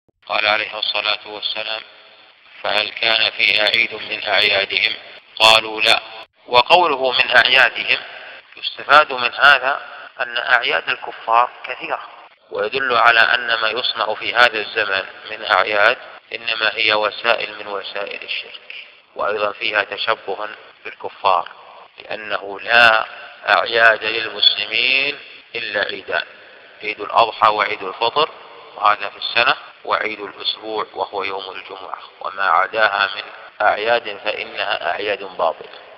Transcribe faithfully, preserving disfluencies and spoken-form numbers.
قال عليه الصلاة والسلام: فهل كان فيها عيد من أعيادهم؟ قالوا لا. وقوله من أعيادهم يستفاد من هذا أن أعياد الكفار كثيرة، ويدل على أن ما يصنع في هذا الزمن من أعياد إنما هي وسائل من وسائل الشرك، وأيضا فيها تشبه بالكفار، لأنه لا أعياد للمسلمين إلا عيدان: عيد الأضحى وعيد الفطر، وهذا في السنة، وعيد الأسبوع وهو يوم الجمعة، وما عداها من أعياد فإنها أعياد باطلة.